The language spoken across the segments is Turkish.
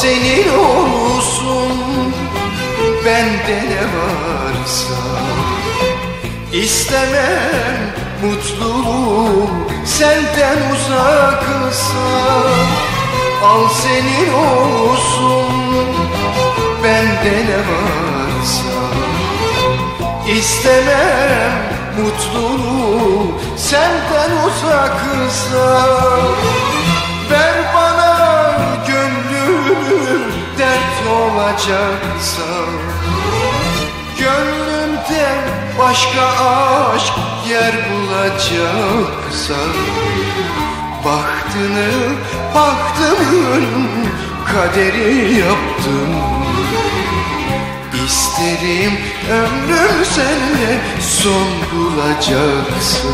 senin olsun, bende ne varsa. İstemem mutluluğu senden uzaksa. Al senin olsun, bende ne varsa. İstemem mutluluğu senden uzaksa. Ver bana gönlünü dert olacaksa. Gönlümde başka aşk yer bulacaksa. Bahtımın kaderi yaptım. İsterim ömrüm seninle son bulacaksa.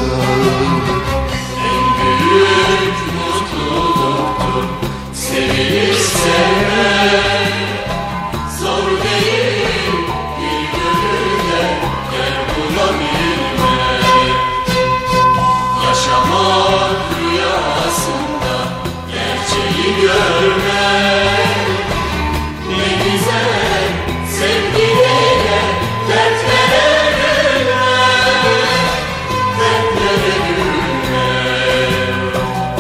En büyük mutluluktur sevilip sevmek. Zor değil bir gönülde yer bulabilmek. Yaşamak rüyasında gerçeği görmek. Ne güzel sevgiyle dertlere gülmek, dertlere gülmek.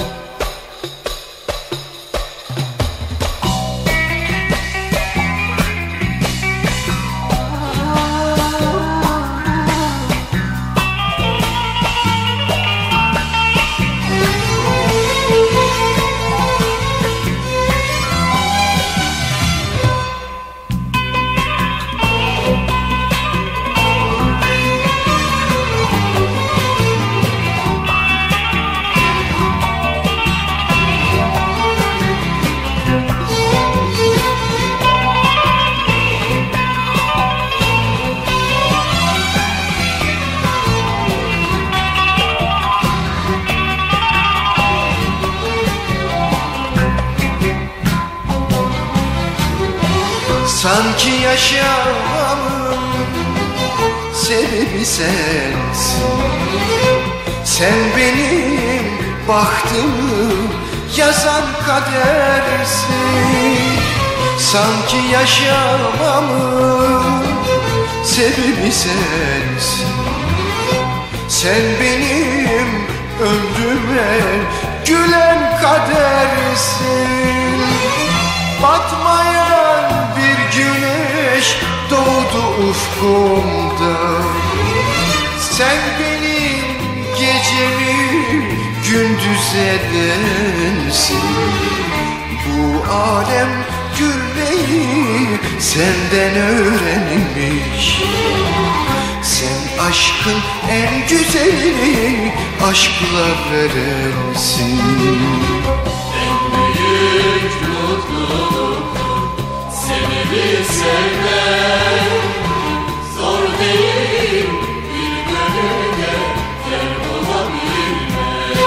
Sanki yaşamamın sebebi sensin. Sen benim bahtımı yazan kadersin. Sanki yaşamamın sebebi sensin. Sen benim ömrüme gülen kadersin. Batmayan bir güneş doğdu ufkumda. Sen benim gecemi gündüz edensin. Bu alem gülmeyi senden öğrenmiş. Sen aşkın en güzelini aşkla verensin. En büyük mutluluktur sevilip sevmek. Zor değil bir gönülde yer bulabilmek.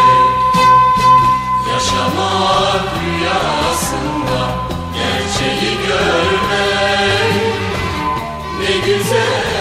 Yaşamak rüyasında gerçeği görmek. Ne güzel